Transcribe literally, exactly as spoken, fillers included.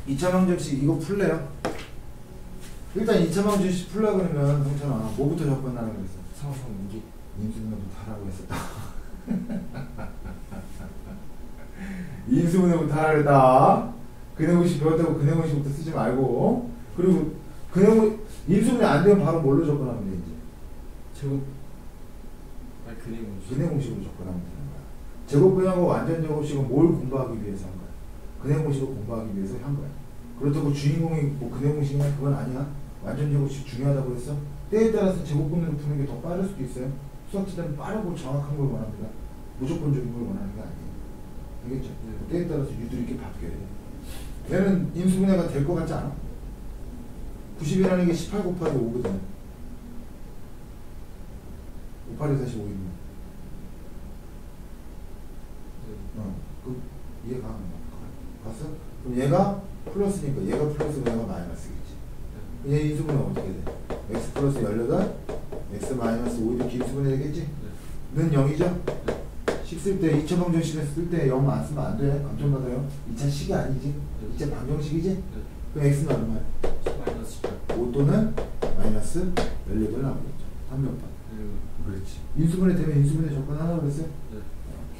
이 차 방정식 이거 풀래요? 일단 이 차 방정식 풀라 그러면 동찬아 뭐부터 접근하라고 그랬어? 상성 인기 인수분해부터 하라고 했었다. 인수분해부터 하라 그랬다. 근해공식 배웠다고 근해공식부터 쓰지 말고. 그리고 근해공 인수분해 안 되면 바로 뭘로 접근하면 돼 이제? 제곱 아니 근해공식 근해공식으로 접근하면 되는 거야. 제곱근하고 완전 제곱식은 뭘 공부하기 위해서 한 거야? 근해공식을 공부하기 위해서 한 거야. 그렇다고 주인공이 뭐 근해공식이냐 그건 아니야. 완전 제곱식 중요하다고 했어. 때에 따라서 제곱근으로 푸는 게 더 빠를 수도 있어요. 수학자들은 빠르고 정확한 걸 원합니다. 무조건적인 걸 원하는 게 아니에요. 알겠죠? 네. 때에 따라서 유들이 이렇게 바뀌어야 돼. 얘는 인수분해가 될 것 같지 않아? 구십이라는 게 십팔 곱하기 오거든. 오팔이 사십오이면. 어, 그 이해가 안 가. 봤어? 그럼 얘가 플러스니까 얘가 플러스고 얘가 마이너스겠지. 얘 인수분해 어떻게 돼? x 플러스 십팔, x 마이너스 오 이렇게 인수분해 되겠지? 는 영이죠? 식 쓸 때 이 차 방정식을 쓸 때 영 안 쓰면 안 돼. 감점받아요. 이 차 식이 아니지? 이 차 방정식이지? 그럼 x는 얼마야? 마이너스 십팔 오 또는 마이너스 십팔 나오겠죠. 삼 몇 번? 네. 그렇지. 인수분해 되면 인수분해 접근하라고 그랬어요? 네.